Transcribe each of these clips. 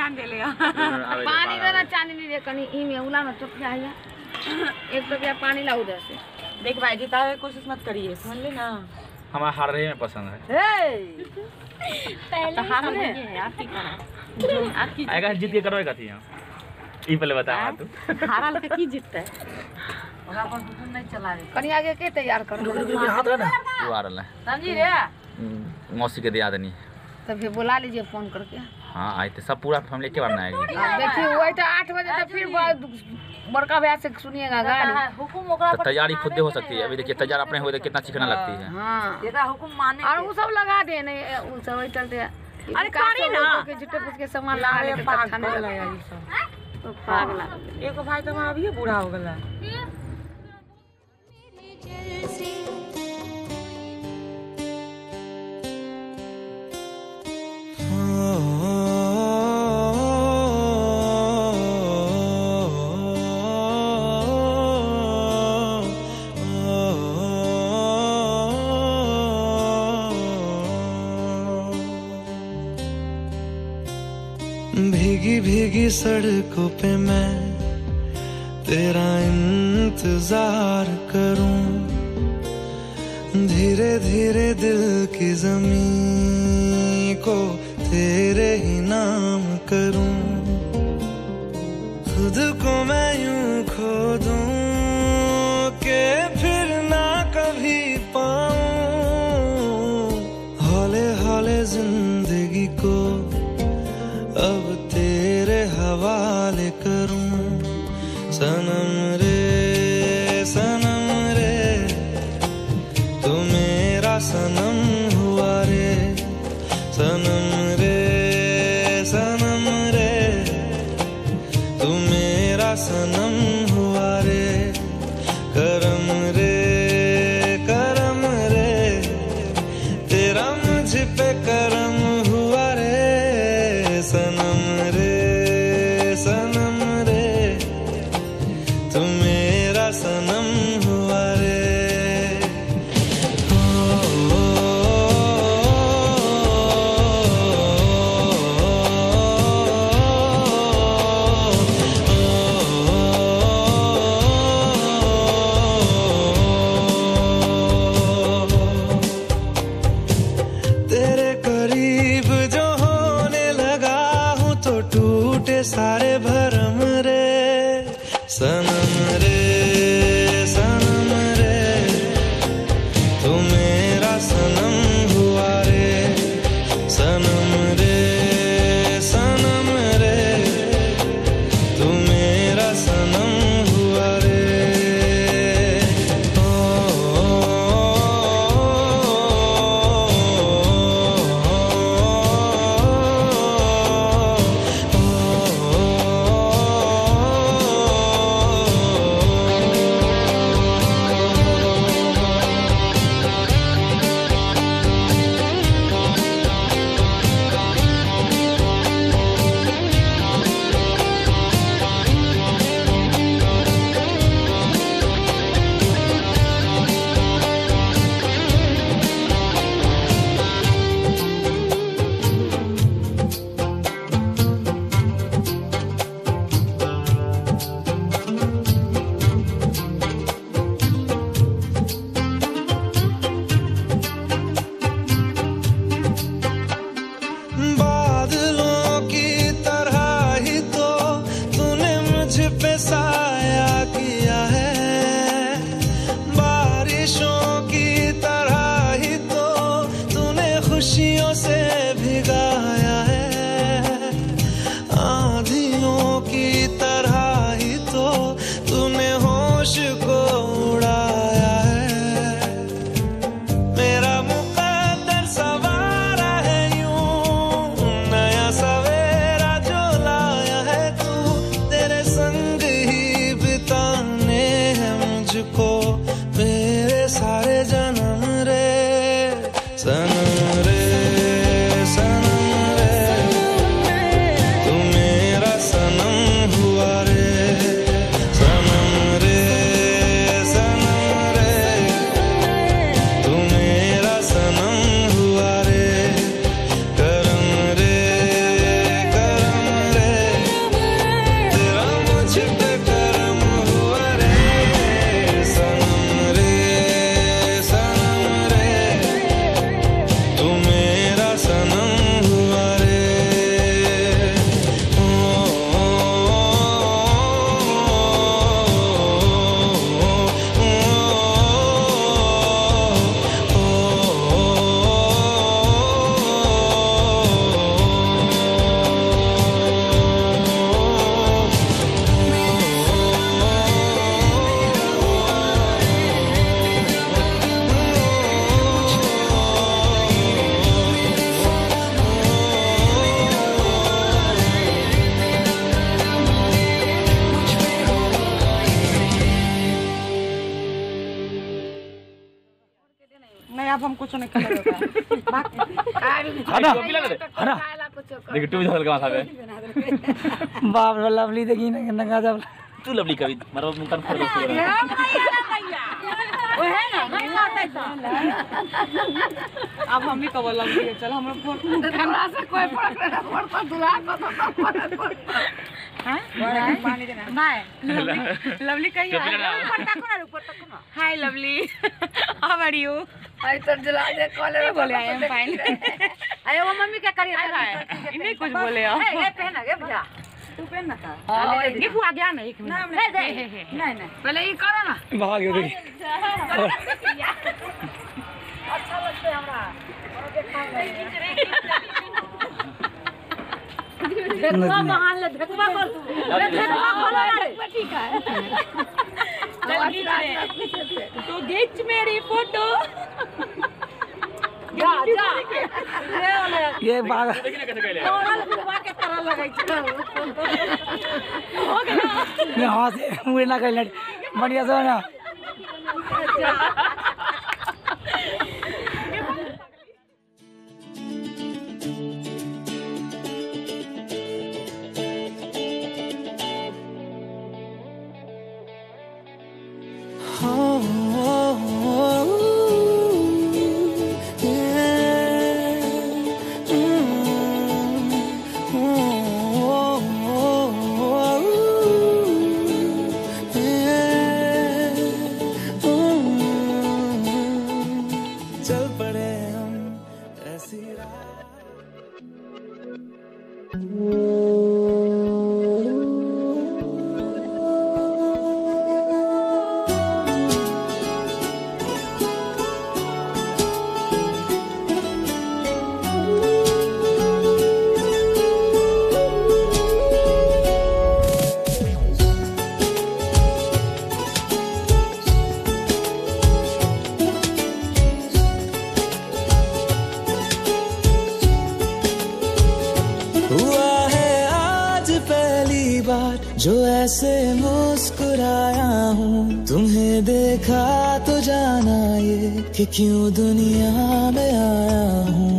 ध्यान दे लिया। पानी देना चांदी नहीं दे कनी ई में उला में चुप जाइए। एक तो क्या पानी ला उधर से। देख भाई जीता है कोशिश मत करिए समझ ले ना। हमारा हार रही में पसंद है। पहले हार रहे हैं आपकी करा। आपकी आएगा जीत के करवाएगा थी यहाँ। ई पहले बता तू। हारल के की जीतता है? ओकरा पर हुकुम नहीं चलावे। कनी आगे के तैयार करो। हाथ है ना। तू आ रहा है। समझी रे? मौसी के दिया देनी। तो फिर बुला लीजिए फोन करके। हाँ आए थे सब पूरा फैमिली के बार में आएगी। देखिए वही तो 8 बजे तक फिर बड़का भैया से सुनिएगा गाड़ी। हुकुम ओकरा तो तैयारी खुद हो सकती है। अभी देखिए तैयार अपने हुए तो कितना चिकना लगती है। हाँ तेरा हुकुम माने और वो सब लगा दे नहीं वो सब चलते। अरे करी ना के झूठे पूछ के सामान लगा ले के खाने लगा तो पागल। एगो भाई तो अभी बूढ़ा हो गला। भीगी भीगी सड़कों पे मैं तेरा इंतजार करूं, धीरे धीरे दिल की ज़मीं को तेरे ही नाम करूं, खुद को मैं यूं खो दूं कि फिर ना कभी पाऊं, हौले हौले जिंदगी को अब तेरे हवाले करूं। सनम रे तू मेरा सनम हुआ रे, सनम रे तू मेरा सनम हुआ रे, करम रे तेरा मुझ पे करम हुआ रे, सनम रे तू मेरा सनम हुआ रे। तेरे करीब जो होने लगा हूँ तो टूटे सारे भरम रे, सनम रे आप हम कुछ नहीं कर देखिए टू झलक माथा पे बाप रे लवली देखी ना नंगा जब तू लवली कभी मारो मुंह कर दो वो है ना अब हम भी कब लवली चल हम लोग हमरा से कोई फर्क नहीं पड़ता दुल्हा को तो हां पानी देना नहीं लवली कहिए ऊपर तक ना hi lovely how are you आई तो जला दे कॉलर बोले आई एम फाइन अरे वो मम्मी क्या करी नहीं कुछ बोले ए पहना गे भैया तू पहन ना का गिफ्ट आ गया ना एक मिनट नहीं पहले ये करो ना भाग गए देखी अच्छा लगता है हमरा देखवा महान ले देखवा कर तू देखवा खोलो रे ठीक है तो खींच मेरी फोटो जा ये भाग देखिए कैसे कहले ओरल बुआ के तरह लगै छै हो गया मैं हां से मुझे ना कहले बढ़िया से ना चल पड़े हम ऐसी हुआ है आज पहली बार जो ऐसे मुस्कुराया हूँ तुम्हें देखा तो जाना ये कि क्यों दुनिया में आया हूँ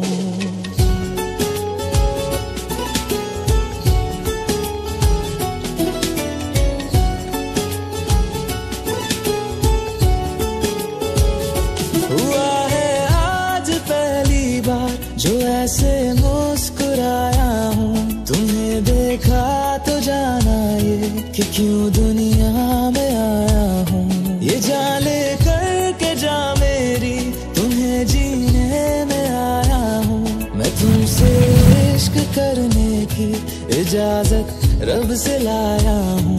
हुआ है आज पहली बार जो ऐसे मुस्कुराया हूँ तुम्हें देखा तो जाना ये कि क्यों दुनिया में आया हूँ ये जान ले करके जा मेरी तुम्हें जीने में आया हूँ मैं तुमसे इश्क करने की इजाजत रब से लाया हूँ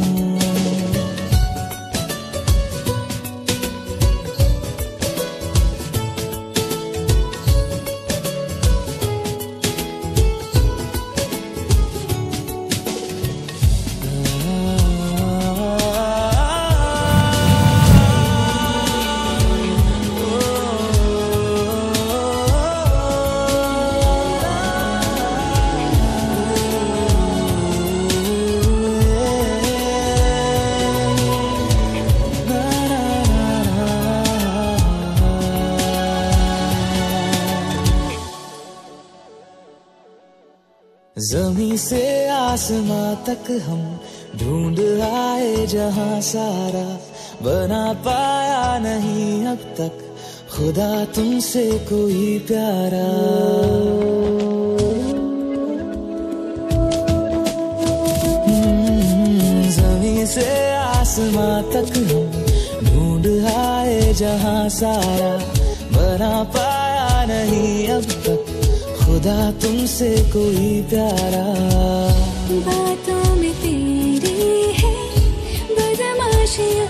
ज़मीं से आसमां तक हम ढूंढ आए जहां सारा बना पाया नहीं अब तक खुदा तुमसे कोई प्यारा ज़मीं से आसमां तक हम ढूंढ आए जहां सारा बना पाया नहीं अब तक खुदा तुमसे कोई प्यारा बातों में तेरी है बदमाशियाँ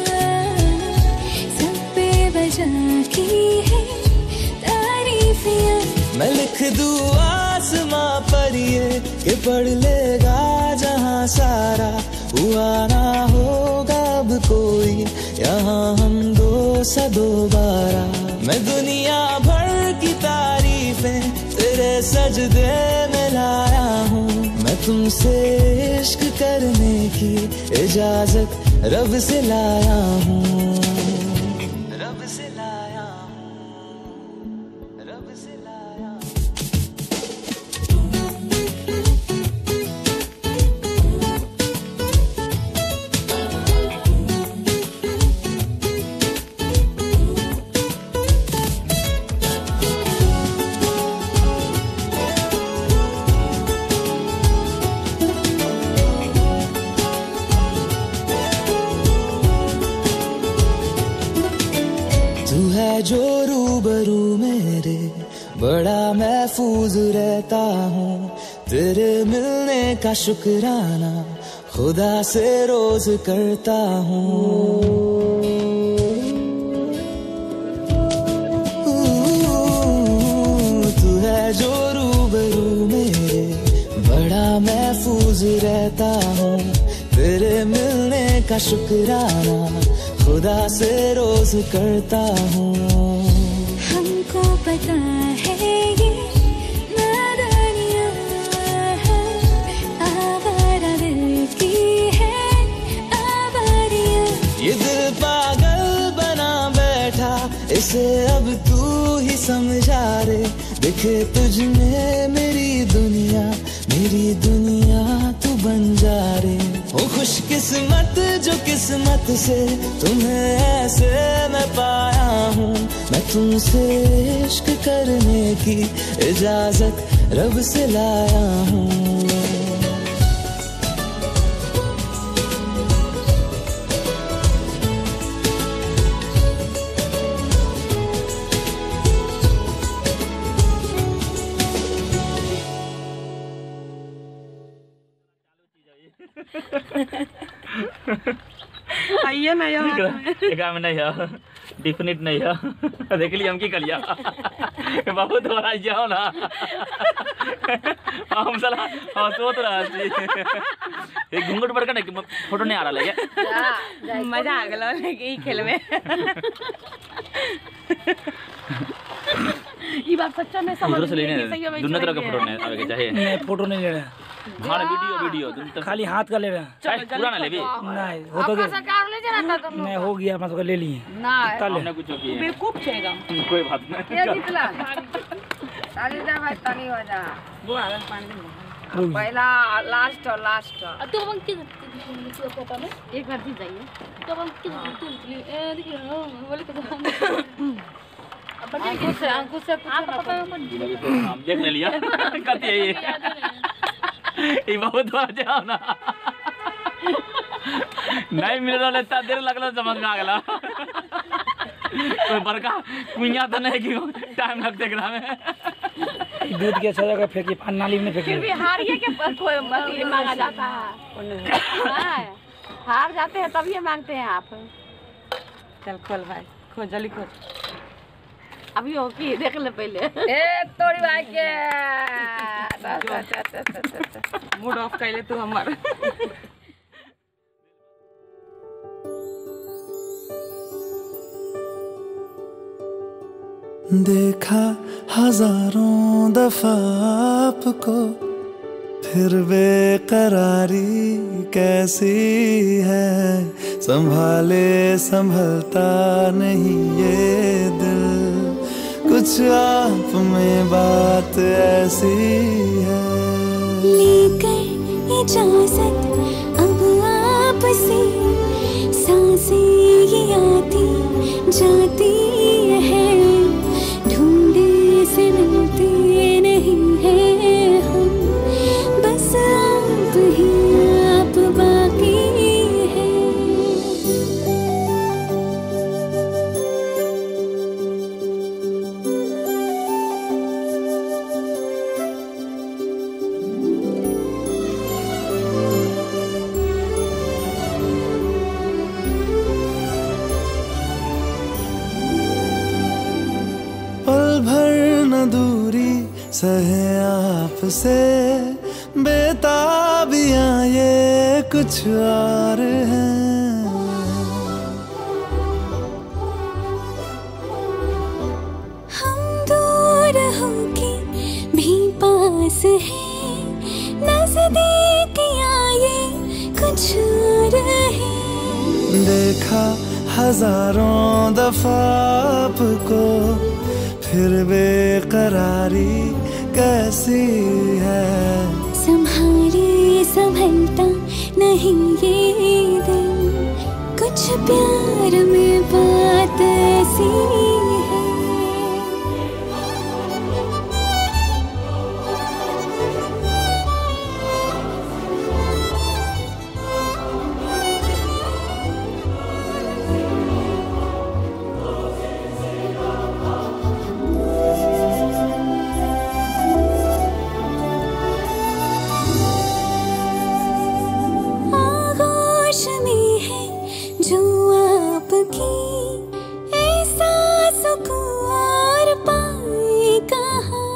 सब पे वजह की है तारीफियाँ मैं लिख दूँ आसमां पर ये कि पढ़ लेगा जहां सारा हुआ ना होगा अब कोई यहाँ हम दो सा दोबारा मैं दुनिया भर की तारीफें तेरे सजदे में लाया हूँ मैं तुमसे इश्क करने की इजाजत रब से लाया हूँ रब से लाया हूँ है जो रूबरू मेरे, बड़ा महफूज रहता हूँ। तेरे मिलने का शुक्राना खुदा से रोज करता हूँ। जो रूबरू मेरे, बड़ा महफूज रहता हूँ। तेरे मिलने का शुक्राना खुदा से रोज करता हूँ। हमको पता है ये नादानियाँ है, आवारा दिल की है आवारियाँ। ये दिल पागल बना बैठा, इसे अब तू ही समझा रे। दिखे तुझ में मेरी दुनिया तू बन जा रे। हूँ खुशकिस्मत जो किस्मत से तुम्हें ऐसे मैं पाया हूँ। मैं तुमसे इश्क करने की इजाजत रब से लाया हूँ। आइए ना यार एकाम नहीं है, डिफिनिट नहीं है। देख लिया हम की कलिया बाबू दोबारा जाओ ना हम साला हाँ सोच रहा थी एक घूंघट पर का फोटो नहीं आ रहा लगे। मजा आ गया लेकिन खेल में। ये बात सच्चा में समझ उधर से लेने दोनों तरह का फोटो नहीं आवे के चाहिए। नहीं फोटो नहीं ले रहे, हमारा वीडियो तुम तो खाली हाथ का ले रहे हैं। पूरा ना ले भी नहीं हो तो नहीं हो गया अपना तो ले लिए हमने कुछ किया बेवकूफ छेगा। कोई बात नहीं। ये जितला ताली जा भाई ताली हो जा। वो आगल पानी पहला लास्ट तो हम किस पापा में एक बार जाइए तो हम किस देखिए बोले तो अंकुश से आप पापा हम देख ले लिया कहती है ये बहुत बार जाओ ना नहीं मिल रहा इतना देर लगला समझ में आ गया। कोई बड़का कुइया तो नहीं कि टाइम लगते एकरा में। दूध के अच्छा जगह फेंकी नाली में फेंकी। फिर भी हारिए के कोई मांगा जाता है। हार जाते हैं तब ये मांगते हैं आप। चल खोल भाई, खोल जल्दी खोल। अभी हो की देख ले पहले। ए तोड़ी भाई के मूड ऑफ कर ले तू हमारा। देखा हजारों दफा आपको, फिर बेकरारी कैसी है। संभाले संभलता नहीं ये दिल, कुछ आप में बात ऐसी है। लेकर इजाजत अब आपसे, सांसें ये आती जाती है। ढूंढे से मिलते नहीं है हम, बस आप ही आप बाकी है। पल भर न दूरी सहे आपसे, बेताबियां ये कुछ और हैं। हम दूर होके भी पास हैं, नजदीकियां ये कुछ और हैं। देखा हजारों दफा आपको, फिर बेकरारी कैसी है। संभाले संभलता नहीं ये दिल, कुछ प्यार में बात ऐसी है। की ऐसा सुकून और पाए कहाँ।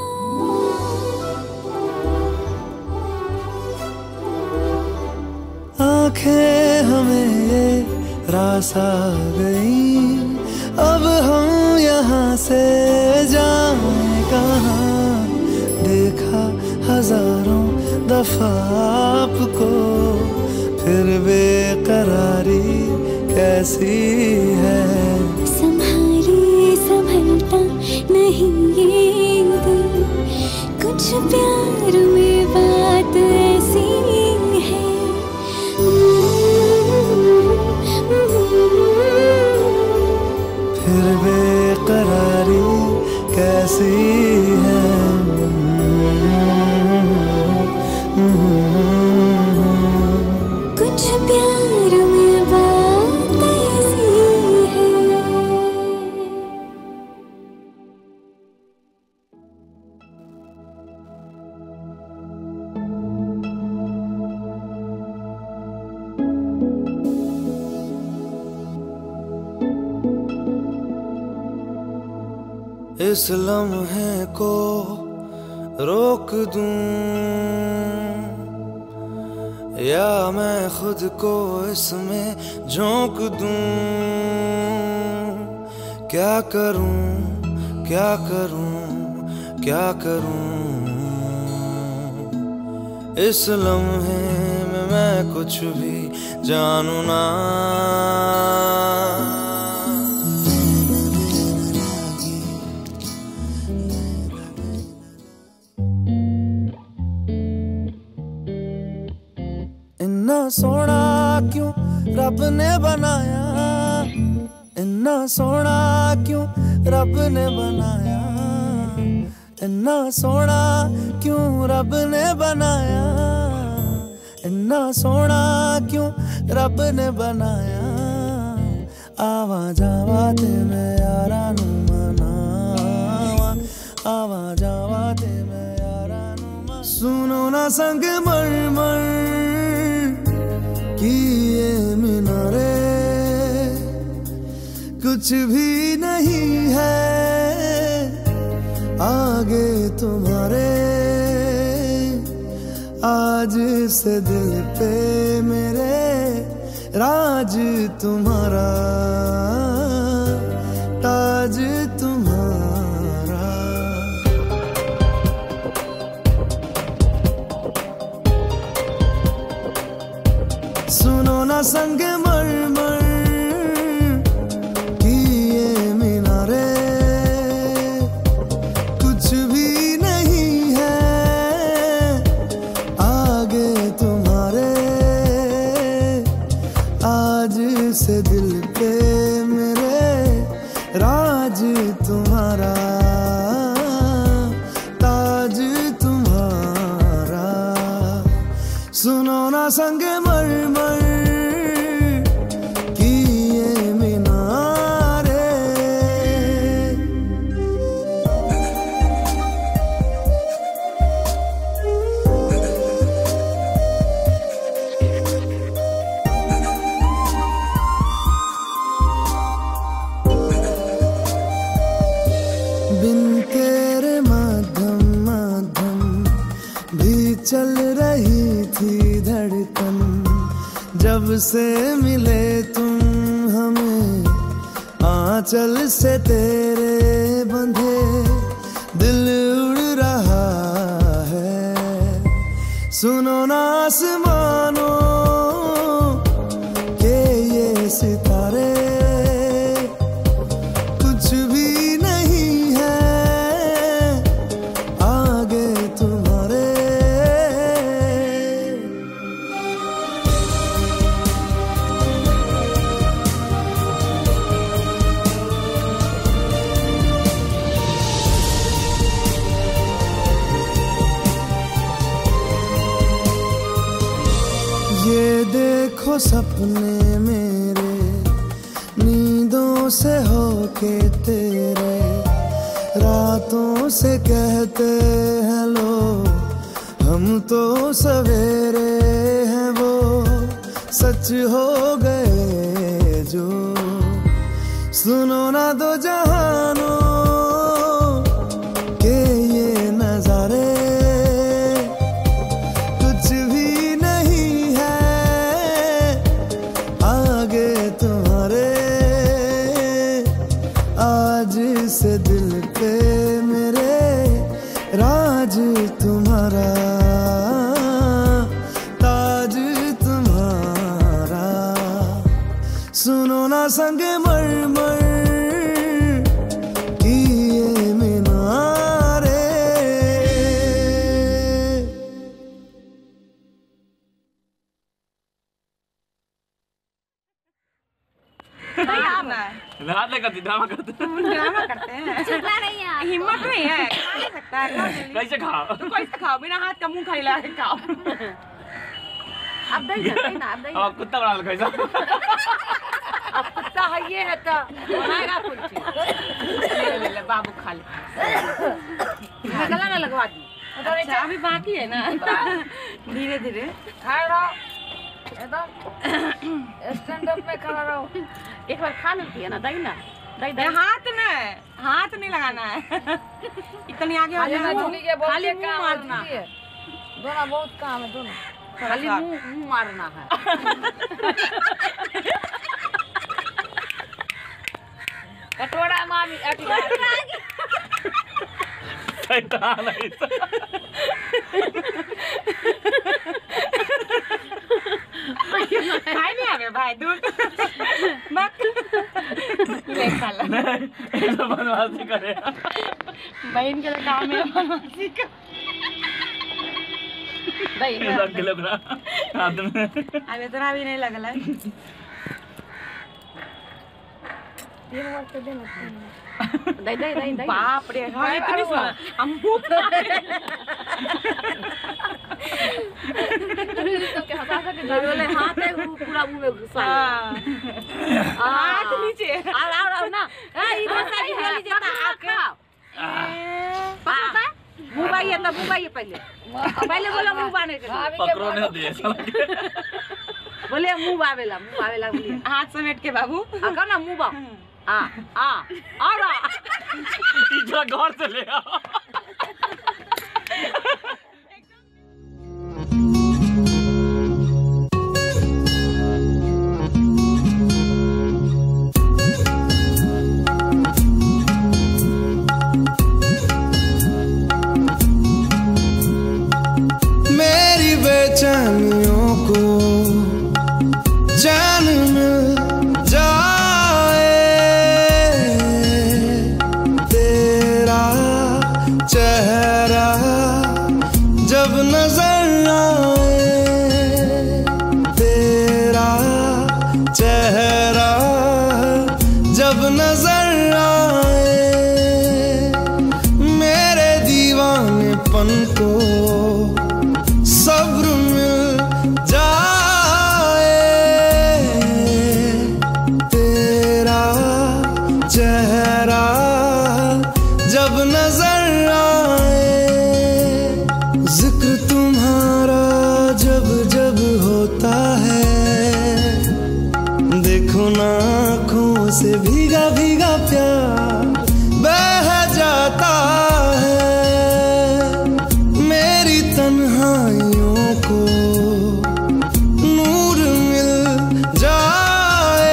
आंखें हमें ये रास आ गई, अब हम यहाँ से जाएं कहाँ। देखा हजारों दफा आपको, फिर बेकरारी कैसी है। संभाले संभलता नहीं ये दिल, कुछ प्यार में बात ऐसी है। फिर बेकरारी कैसी है। कुछ प्यार में बात ऐसी है। इस लम्हे को रोक दूं या मैं खुद को इसमें झोंक दूं। क्या करूं क्या करूं क्या करूं, इस लम्हे में मैं कुछ भी जानूं ना। इन्ना सोना क्यों रब ने बनाया, इन्ना सोना क्यों रब ने बनाया, इन्ना सोना क्यों रब ने बनाया, इन्ना सोना क्यों रब ने बनाया। आवा जावा ते मैं यारा नू मनावा, आवा जावा ते मैं यारा नू मनावा। सुनो ना संग मर मर कि ये मीनारे कुछ भी नहीं है आगे तुम्हारे। आज से दिल पे मेरे राज तुम्हारा, ताज तुम्हारा। सुनो ना संग मर मर कि ये मीनारे कुछ भी नहीं है आगे तुम्हारे। आज से दिल पे मेरे राज तुम्हारा, ताज तुम्हारा। सुनो ना संग मर मर कि ये मीनारे। बिन तेरे मध्यम मध्यम भी चल रही थी धड़कन। जब से मिले तुम हमें आंचल से तेरे बंधे, दिल उड़ रहा है। सुनो ना आसमानों के ये सितारे कुछ भी नहीं है आगे तुम्हारे। ये देखो सपने मेरे नींदों से होके तेरे, रातों से कहते हैं लोग हम तो सवेरे हैं। वो सच हो गए जो सुनो ना दो जहानों के ये नजारे, कुछ भी नहीं है आगे तुम्हारे। आज से दिल पे मेरे राज तुम्हारा, ताज तुम्हारा। सुनो ना संगे मरमर की ये मीनारे। रात करती ड्रामा करते ड्रामा करते हैं। चलना नहीं है, हिम्मत नहीं है, खा नहीं सकता है। कैसे खाओ? तो कैसे खाओ? बिना हाथ का मुंह खाली लगा के खाओ। अब दही ना, अब दही। अब कुत्ता बना लो कैसा? अब कुत्ता है ये है तो बनाएगा कुछ। ले ले बाबू खा ले। गला ना लगवा दी। अच्छा अभी बाकी है ना, धीरे धीरे खा रहो एकदम स्टैंड अप में खड़ा रहो। एक बार खा लेती है ना दही ना, दही दही। हाथ नहीं लगाना है। इतनी आगे खाली खाली मुंह मारना है। दोनों बहुत काम है, दोनों खाली मुंह मारना है। कटोरा मामी शैतान है इस। खाई नहीं आगे भाई दूर ले खा ला। नहीं तो बनवासी करे। बहन के लिए काम है बनवासी का। दही लग गया पूरा हाथ में। अब इतना भी नहीं लगला है। दही दही दही दही। बाप रे हाँ इतनी सुना हम भूख के हंसा के बोले हाथ है पूरा मुंह में घुसा हाथ नीचे आओ ना इधर से भी ले लीजिए ना आके पकड़ता मुंह बाइए तब मुंह बाइए पहले बोलो मुंह बाने के पकड़ो नहीं दिए बोले मुंह बावेला बोलिए हाथ समेट के बाबू कहो ना मुंह बा और इतना गौर से ले आओ। मेरी बेचैनियों को जान मिल जाए, तेरा चेहरा जब नजर आए, तेरा चेहरा जब नजर आए, मेरे दीवानेपन को सब्र मिल जाए, तेरा चेहरा जब नजर आए, जिक्र तुम्हारा जब जब होता है, देखो ना आँखों से भीगा भीगा प्यार बह जाता है, मेरी तन्हाइयों को नूर मिल जाए,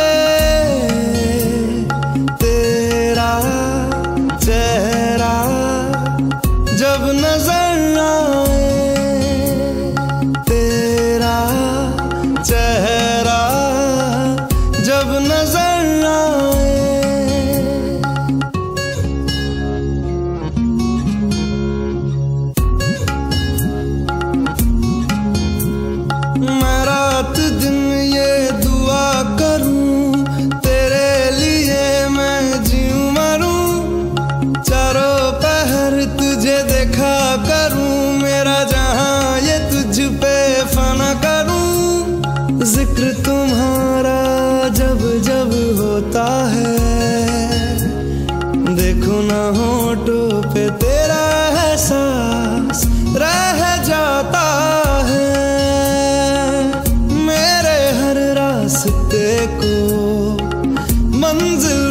तेरा चेहरा जब नजर आए, तेरा चेहरा जब नजर आए। मैं रात दिन ये दुआ करूं तेरे लिए, मैं जीऊं मरूं चारों पहर तुझे देखा करूं, मेरा जहां ये तुझ पे फना करूं, जिक्र तुम्हारा जब जब होता है, देखो ना होठों पे तेरा एहसास रह जाता है, मेरे हर रास्ते को मंजिल